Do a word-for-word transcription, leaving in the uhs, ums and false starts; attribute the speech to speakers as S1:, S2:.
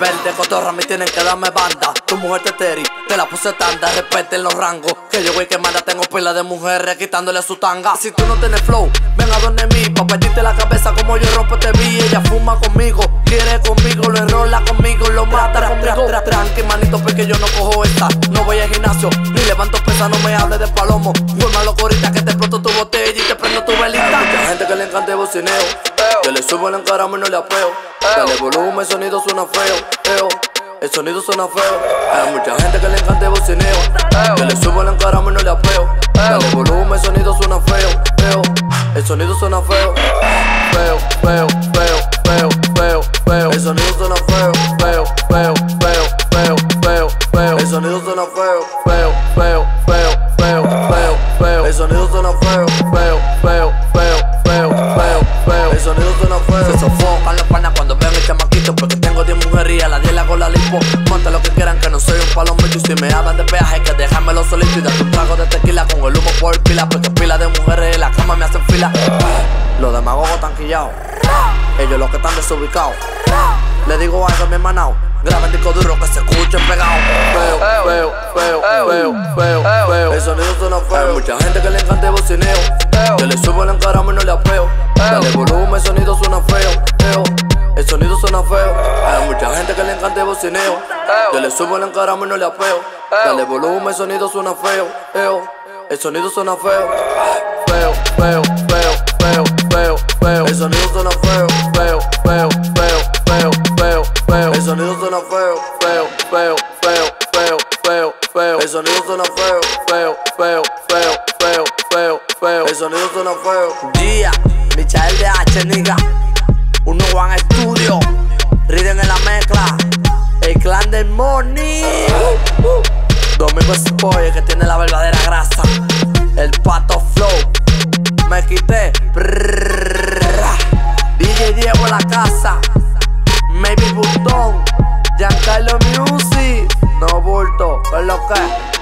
S1: verde, cotorra, me tienen que darme banda. Tu mujer te teri, te la puse tanda. Respeten los rangos, que yo voy que manda. Tengo pila de mujeres quitándole su tanga. Si tú no tienes flow, ven a donde mí, pa' partirte la cabeza como yo rompo este beat. Ella fuma conmigo, quiere conmigo, lo enrola conmigo, lo mata conmigo. Tranqui, manito, porque yo no cojo esta. No voy al gimnasio, ni levanto pesa, no me hables de palomo. Forma locorita que te exploto tu botella y te prendo tu velita. Hay mucha gente que le encanta el bocineo, que le subo el encaramo y no le apeo. Dale volumen, el sonido suena feo, feo. El sonido suena feo. Hay mucha gente que le encanta el bocineo, que le subo el encaramo y no le apeo. Dale volumen, el sonido suena feo, feo. El sonido suena feo, feo, feo, feo, feo, feo, feo. El sonido suena feo, feo, feo, feo, feo, feo, feo. El sonido suena feo, feo, feo, feo, feo, feo, feo. El sonido suena feo, feo, feo, feo, feo, feo, feo. El sonido suena feo. Se sofocan los panas cuando ven el chamaquito, porque tengo diez mujeres y a las diez le hago la lipo. Monta lo que quieran, que no soy un palomito. Y si me hablan de peaje, que déjamelo solito y date un trago de tequila con el humo por pila, porque pila de mujeres en la cama me hacen fila. Los demagogos están quillados, ellos los que están desubicados. Le digo algo a mi hermanao, graba el disco duro que se escuchen pegados. Feo, feo, feo, feo, feo, feo. El sonido suena feo. Hay mucha gente que le encanta el bocineo, que le subo el encaramo y no le apeo. Dale volumen, el sonido suena feo, feo. El sonido suena feo. Hay mucha gente que le encanta el bocineo, que le subo el encaramo y no le apeo. Dale volumen, el sonido suena feo, feo. El sonido suena feo, feo, feo, feo, feo, feo, feo. El sonido suena feo, feo, feo, feo, feo, feo, feo. El sonido suena feo, feo, feo, feo, feo, feo, feo. El sonido suena feo, feo, feo, feo, feo, feo, feo. El sonido suena feo. Día, Michael de H, nigga. Uno One Studio, Riden en la mezcla. El clan del Money. Domingo Spoy, que tiene la verdadera grasa. El Pato Flow, me quité. D J Diego en la casa. Maybe Butón, Giancarlo Music. No bulto, es lo que